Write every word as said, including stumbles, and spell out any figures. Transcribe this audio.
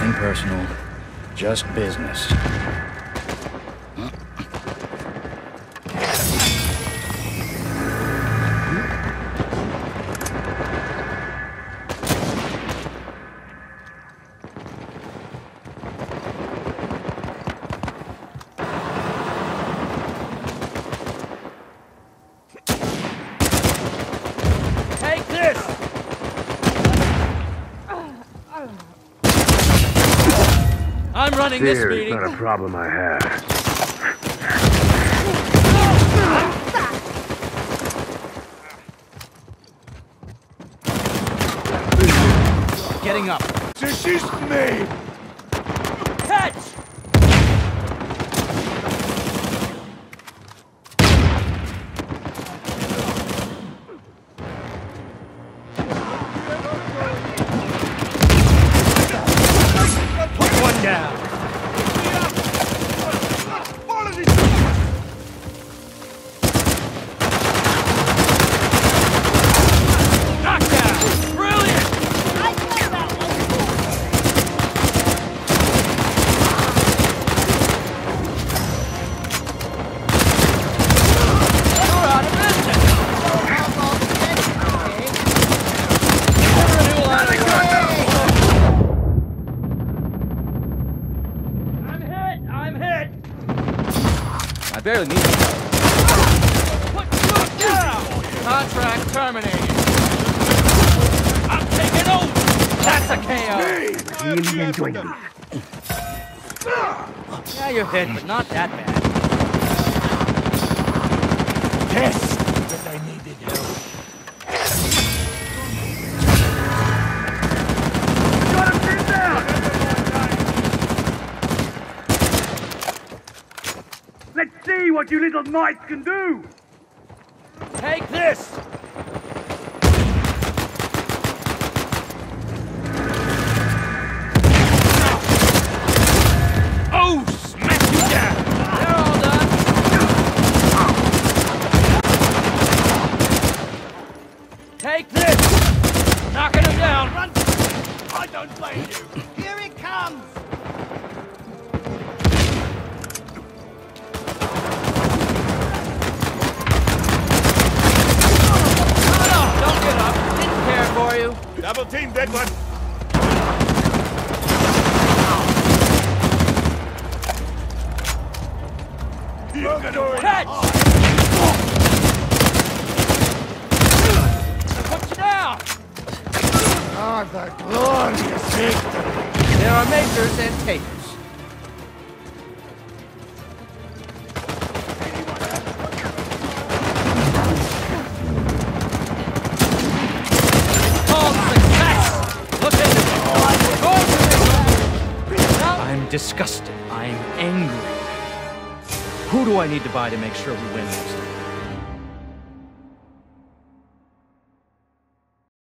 Nothing personal, just business. I'm running this Fear meeting. is not a problem I have. Getting up. This is me! Catch! One down. Knockdown. Brilliant. We're out of business. Never a new line of work. I'm hit! I barely need to. Put you down! Contract terminated. I'm taking over! That's a K O! Really enjoying this. Yeah, you're hit, but not that bad. Yes! But I needed help. Gotta get down! Let's see what you little mites can do! Take this! Oh, smack you down! They're all done. Take this! Knocking him down! Run! I don't blame you! Here he comes! For you. Double team, dead one. Catch! Put you down! Ah, the glorious victory. There are makers and takers. I'm disgusted. I'm angry. Who do I need to buy to make sure we win this?